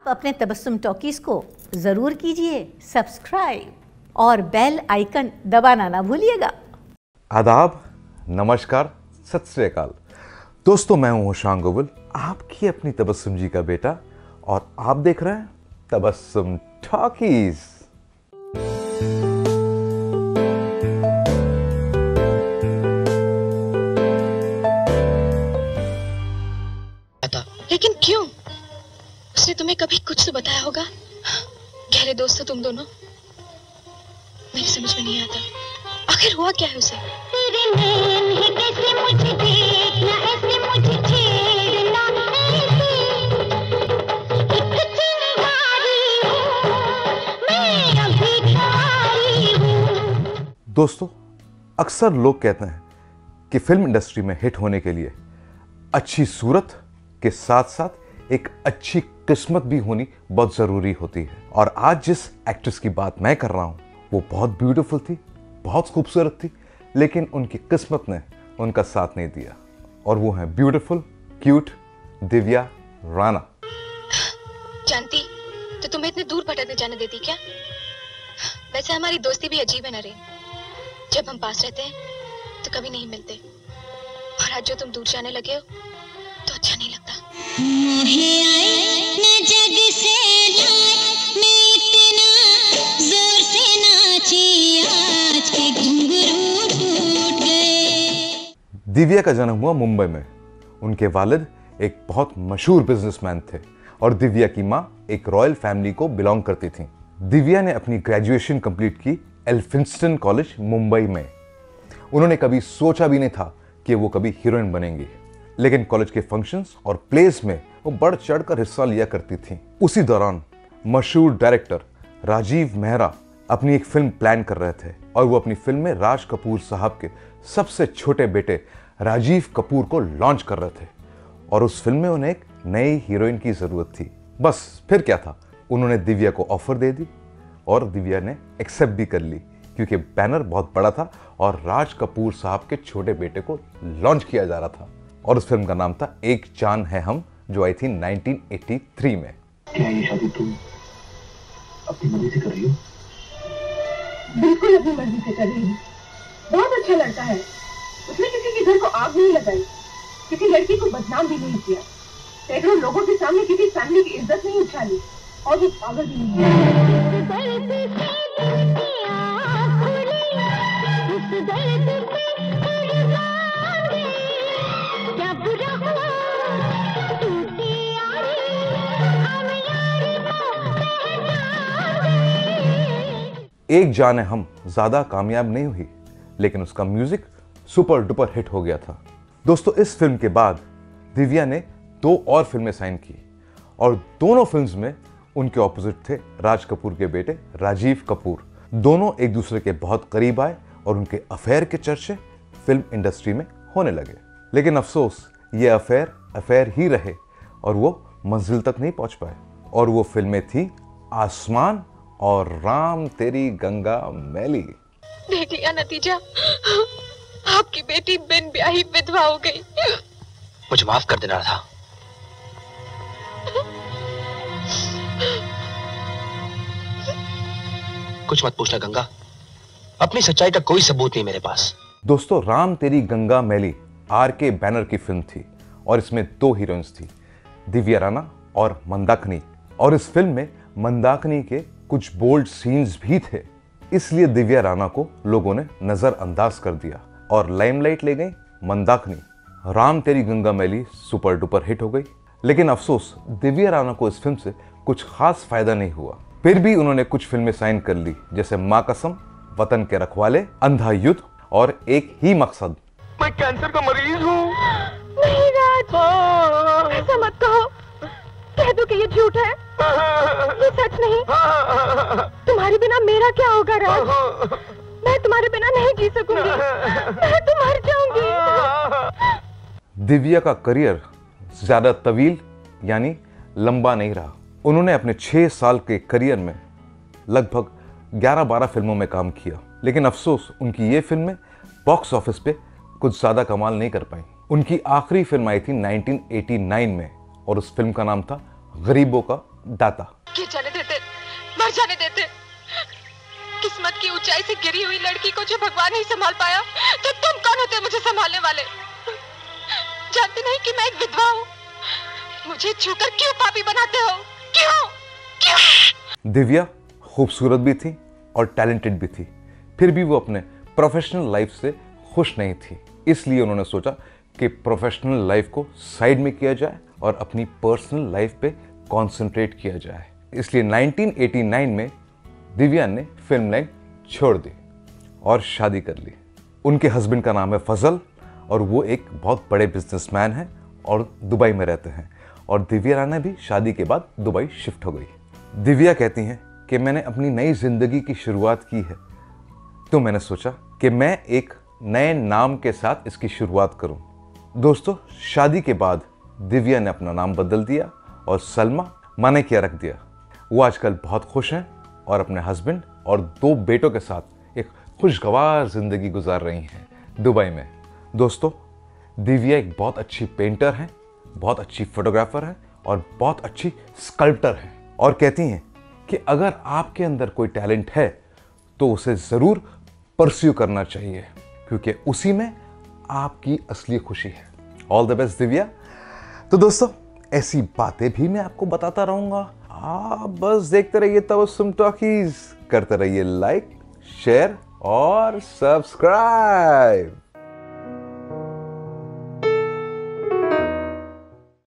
अपने तबस्सुम टॉकीज को ज़रूर कीजिए सब्सक्राइब और बेल आइकन दबाना ना भूलिएगा। आदाब, नमस्कार, सत श्री अकाल। दोस्तों, मैं हूं होशांग गोविल, आपकी अपनी तबस्सुम जी का बेटा, और आप देख रहे हैं तबस्सुम टॉकीज। लेकिन क्यों? उसने तुम्हें कभी कुछ तो बताया होगा। गहरे दोस्त हो तुम दोनों। मेरी समझ में नहीं आता आखिर हुआ क्या है उसे। तेरे नैन है कैसे मुझे देखना, ऐसे मुझे छेड़ना, एक चिंगारी हूँ मैं, अभी खारी हूँ। दोस्तों, अक्सर लोग कहते हैं कि फिल्म इंडस्ट्री में हिट होने के लिए अच्छी सूरत के साथ साथ एक अच्छी किस्मत भी होनी बहुत ज़रूरी होती है। और आज जिस एक्ट्रेस की बात मैं कर रहा हूँ वो बहुत ब्यूटीफुल थी, बहुत खूबसूरत थी, लेकिन उनकी किस्मत ने उनका साथ नहीं दिया। और वो है ब्यूटीफुल क्यूट दिव्या राणा। जानती तो तुम्हें इतने दूर भटकने जाने देती क्या? वैसे हमारी दोस्ती भी अजीब है ना रे। जब हम पास रहते हैं तो कभी नहीं मिलते, और आज जो तुम दूर जाने लगे हो तो अच्छा नहीं लगता। मोहे आए न जग से लाए, मैं इतना जोर से नाची आज के घुंघरू टूट गए। दिव्या का जन्म हुआ मुंबई में। उनके वालिद एक बहुत मशहूर बिजनेसमैन थे और दिव्या की माँ एक रॉयल फैमिली को बिलोंग करती थी। दिव्या ने अपनी ग्रेजुएशन कंप्लीट की एल्फिंस्टन कॉलेज मुंबई में। उन्होंने कभी सोचा भी नहीं था कि वो कभी हीरोइन बनेंगी, लेकिन कॉलेज के फंक्शंस और प्लेस में वो बढ़ चढ़कर हिस्सा लिया करती थी। उसी दौरान मशहूर डायरेक्टर राजीव मेहरा अपनी एक फिल्म प्लान कर रहे थे और वो अपनी फिल्म में राज कपूर साहब के सबसे छोटे बेटे राजीव कपूर को लॉन्च कर रहे थे। और उस फिल्म में उन्हें एक नई हीरोइन की ज़रूरत थी। बस फिर क्या था, उन्होंने दिव्या को ऑफर दे दी और दिव्या ने एक्सेप्ट भी कर ली, क्योंकि बैनर बहुत बड़ा था और राज कपूर साहब के छोटे बेटे को लॉन्च किया जा रहा था। और उस फिल्म का नाम था एक जान है हम, जो आई थी 1983 में। क्या ये शादी तुम अपनी मर्जी से कर रही हो? बिल्कुल अपनी मर्जी से कर रही हूँ। बहुत अच्छा लड़का है, उसने किसी के घर को आग नहीं लगाई, किसी लड़की को बदनाम भी नहीं किया, सैकड़ों लोगों के सामने किसी फैमिली की इज्जत नहीं उछाली, और वो पागल भी नहीं है। एक जान है हम ज्यादा कामयाब नहीं हुई, लेकिन उसका म्यूजिक सुपर डुपर हिट हो गया था। दोस्तों, इस फिल्म के बाद दिव्या ने 2 और फिल्में साइन की और दोनों फिल्म्स में उनके ऑपोजिट थे राज कपूर के बेटे राजीव कपूर। दोनों एक दूसरे के बहुत करीब आए और उनके अफेयर के चर्चे फिल्म इंडस्ट्री में होने लगे। लेकिन अफसोस, ये अफेयर ही रहे और वो मंजिल तक नहीं पहुंच पाए। और वो फिल्में थी आसमान और राम तेरी गंगा मैली। देख लिया नतीजा, आपकी बेटी बिन ब्याही विधवा हो गई। मुझे माफ कर देना था। कुछ मत पूछना गंगा, अपनी सच्चाई का कोई सबूत नहीं मेरे पास। दोस्तों, राम तेरी गंगा मैली RK बैनर की फिल्म थी और इसमें 2 हीरोइंस थी, दिव्या राणा और मंदाकिनी। और इस फिल्म में मंदाकिनी के कुछ बोल्ड सीन्स भी थे, इसलिए दिव्या राणा को लोगों ने नजरअंदाज कर दिया और लाइमलाइट ले गई मंदाकिनी। राम तेरी गंगा मैली सुपर डुपर हिट हो गई, लेकिन अफसोस दिव्या राणा को इस फिल्म से कुछ खास फायदा नहीं हुआ। फिर भी उन्होंने कुछ फिल्में साइन कर ली, जैसे माँ कसम, वतन के रखवाले, अंधा युद्ध और एक ही मकसद। मैं कैंसर का मरीज हूँ। नहीं राज, ऐसा मत कहो। कह दो कि ये झूठ है, ये सच नहीं। तुम्हारे बिना मेरा क्या होगा राज? मैं तुम्हारे बिना नहीं जी सकूंगी, मैं तो मर जाऊंगी। दिव्या का करियर ज्यादा तवील यानी लंबा नहीं रहा। उन्होंने अपने 6 साल के करियर में लगभग 11-12 फिल्मों में काम किया, लेकिन अफसोस उनकी ये फिल्में बॉक्स ऑफिस पे कुछ ज्यादा कमाल नहीं कर पाई। उनकी आखिरी फिल्म आई थी 1989 में और उस फिल्म का नाम था गरीबों का दाता। गिर जाने देते, मर जाने देते। किस्मत की ऊंचाई से गिरी हुई लड़की को जो भगवान नहीं संभाल पाया, तो तुम कौन होते मुझे संभालने वाले? जानते नहीं कि मैं एक विधवा हूँ? मुझे छूकर क्यों पापी बनाते हो? क्यों? क्यों? दिव्या खूबसूरत भी थी और टैलेंटेड भी थी, फिर भी वो अपने प्रोफेशनल लाइफ से खुश नहीं थी। इसलिए उन्होंने सोचा कि प्रोफेशनल लाइफ को साइड में किया जाए और अपनी पर्सनल लाइफ पे कंसंट्रेट किया जाए। इसलिए 1989 में दिव्या ने फिल्म लाइन छोड़ दी और शादी कर ली। उनके हस्बैंड का नाम है फजल और वो एक बहुत बड़े बिजनेसमैन हैं और दुबई में रहते हैं। और दिव्या राणा भी शादी के बाद दुबई शिफ्ट हो गई। दिव्या कहती हैं कि मैंने अपनी नई जिंदगी की शुरुआत की है, तो मैंने सोचा कि मैं एक नए नाम के साथ इसकी शुरुआत करूं। दोस्तों, शादी के बाद दिव्या ने अपना नाम बदल दिया और सलमा मानेकिया रख दिया। वो आजकल बहुत खुश हैं और अपने हस्बैंड और 2 बेटों के साथ एक खुशगवार जिंदगी गुजार रही हैं दुबई में। दोस्तों, दिव्या एक बहुत अच्छी पेंटर हैं, बहुत अच्छी फोटोग्राफर हैं और बहुत अच्छी स्कल्प्टर हैं और कहती हैं कि अगर आपके अंदर कोई टैलेंट है तो उसे ज़रूर परस्यू करना चाहिए, क्योंकि उसी में आपकी असली खुशी है। All the best Divya. तो दोस्तों, ऐसी बातें भी मैं आपको बताता रहूंगा। आप बस देखते रहिए तबस्सुम टॉकीज, करते रहिए लाइक, शेयर और सब्सक्राइब।